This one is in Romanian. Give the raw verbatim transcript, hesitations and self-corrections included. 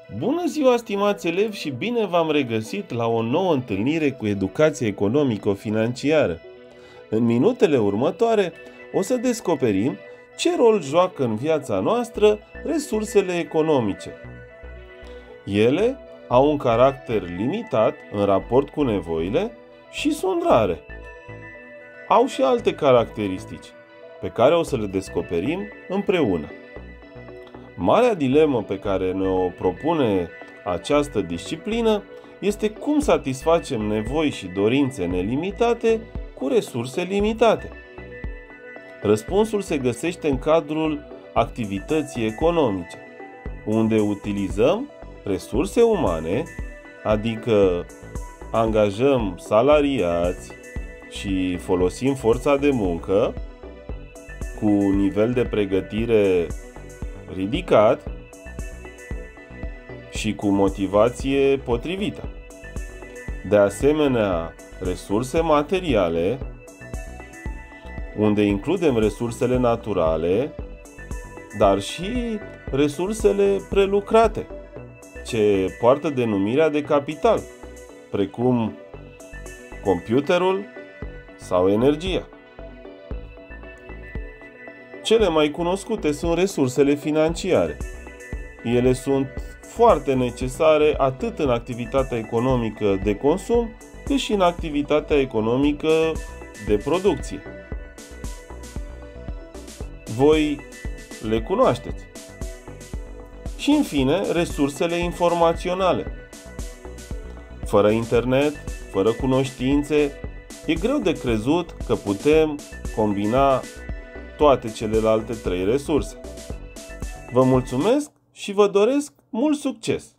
Bună ziua, stimați elevi, și bine v-am regăsit la o nouă întâlnire cu educație economico-financiară. În minutele următoare o să descoperim ce rol joacă în viața noastră resursele economice. Ele au un caracter limitat în raport cu nevoile și sunt rare. Au și alte caracteristici pe care o să le descoperim împreună. Marea dilemă pe care ne-o propune această disciplină este cum satisfacem nevoi și dorințe nelimitate cu resurse limitate. Răspunsul se găsește în cadrul activității economice, unde utilizăm resurse umane, adică angajăm salariați și folosim forța de muncă cu nivel de pregătire ridicat și cu motivație potrivită. De asemenea, resurse materiale, unde includem resursele naturale, dar și resursele prelucrate, ce poartă denumirea de capital, precum computerul sau energia. Cele mai cunoscute sunt resursele financiare. Ele sunt foarte necesare atât în activitatea economică de consum, cât și în activitatea economică de producție. Voi le cunoașteți. Și în fine, resursele informaționale. Fără internet, fără cunoștințe, e greu de crezut că putem combina toate celelalte trei resurse. Vă mulțumesc și vă doresc mult succes!